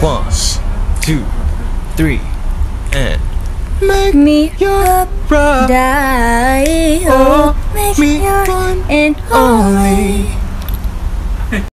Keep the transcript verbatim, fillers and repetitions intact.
One, two, three, and Make me your bride, oh, make me your and only.